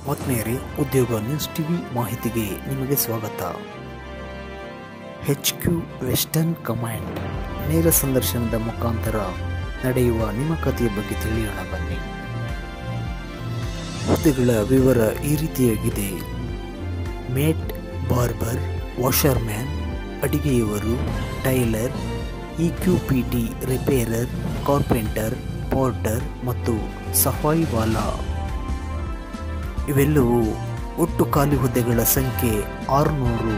ಆತ್ಮೀಯರೇ, ಉದ್ಯೋಗ news TV ಮಾಹಿತಿಗೆ ನಿಮಗೆ ಸ್ವಾಗತ. HQ ವೆಸ್ಟರ್ನ್ ಕಮಾಂಡ್ ನೇರ ಸಂದರ್ಶನದ ಮುಖಾಂತರ ನಡೆಯುವ ನೇಮಕಾತಿಯ ಬಗ್ಗೆ ತಿಳಿಯೋಣ ಬನ್ನಿ. ಹುದ್ದೆಗಳ ವಿವರ ಈ ರೀತಿಯಾಗಿದೆ. ಮೇಟ್, ಬಾರ್ಬರ್, ವಾಷರ್ಮ್ಯಾನ್, ಅಡಿಗೆಯವರು, tailor, EQPT, repairer, carpenter, porter ಮತ್ತು ಸಫಾಯಿ ವಾಲಾ. ಇವೆಲ್ಲವೂ ಒಟ್ಟು ಖಾಲಿ ಹುದ್ದೆಗಳ ಸಂಖ್ಯೆ 600.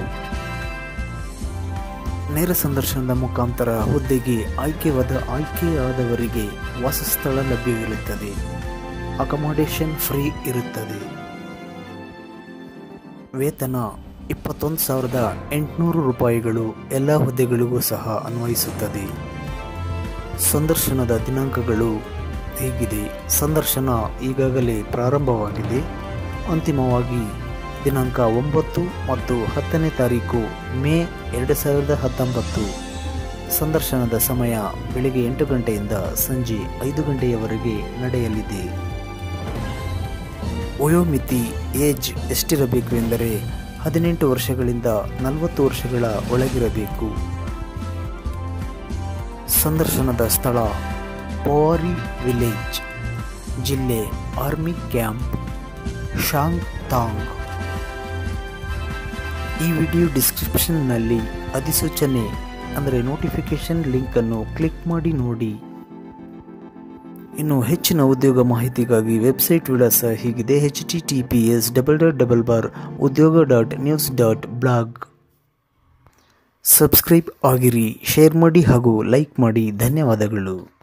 ನೇರ ಸಂದರ್ಶನದ ಮುಖಾಂತರ ಹುದ್ದೆಗೆ ಆಯ್ಕೆಯಾದವರಿಗೆ ವಾಸಸ್ಥಳ ಲಭ್ಯವಿರುತ್ತದೆ. ಅಕಮಡೇಷನ್ ಫ್ರೀ ಇರುತ್ತದೆ. ವೇತನ 21,800 ರೂಪಾಯಿಗಳು ಎಲ್ಲ ಹುದ್ದೆಗಳಿಗೂ ಸಹ ಅನ್ವಯಿಸುತ್ತದೆ. ಸಂದರ್ಶನದ ದಿನಾಂಕಗಳು ಹೇಗಿದೆ. ಸಂದರ್ಶನ ಈಗಾಗಲೇ ಪ್ರಾರಂಭವಾಗಿದೆ. ಅಂತಿಮವಾಗಿ ದಿನಾಂಕ 9 ಮತ್ತು 10ನೇ ತಾರೀಕು ಮೇ 2019. ಸಂದರ್ಶನದ ಸಮಯ ಬೆಳಗ್ಗೆ 8 ಗಂಟೆಯಿಂದ ಸಂಜೆ 5 ಗಂಟೆಯವರೆಗೆ ನಡೆಯಲಿದೆ. ವಯೋಮಿತಿ ಏಜ್ ಎಷ್ಟಿರಬೇಕು ಎಂದರೆ 18 ವರ್ಷಗಳಿಂದ 40 ವರ್ಷಗಳ ಒಳಗಿರಬೇಕು. ಸಂದರ್ಶನದ ಸ್ಥಳ ಪೋವಾರಿ ವಿಲೇಜ್, ಜಿಲ್ಲೆ ಆರ್ಮಿ ಕ್ಯಾಂಪ್, ಶಾಂಗ್ ತಾಂಗ್. ಈ ವಿಡಿಯೋ ಡಿಸ್ಕ್ರಿಪ್ಷನ್ನಲ್ಲಿ ಅಧಿಸೂಚನೆ ಅಂದರೆ ನೋಟಿಫಿಕೇಶನ್ ಲಿಂಕನ್ನು ಕ್ಲಿಕ್ ಮಾಡಿ ನೋಡಿ. ಇನ್ನು ಹೆಚ್ಚಿನ ಉದ್ಯೋಗ ಮಾಹಿತಿಗಾಗಿ ವೆಬ್ಸೈಟ್ ವಿಳಾಸ ಹೀಗಿದೆ: https://udyog.news.blog. ಸಬ್ಸ್ಕ್ರೈಬ್ ಆಗಿರಿ, ಶೇರ್ ಮಾಡಿ ಹಾಗೂ ಲೈಕ್ ಮಾಡಿ. ಧನ್ಯವಾದಗಳು.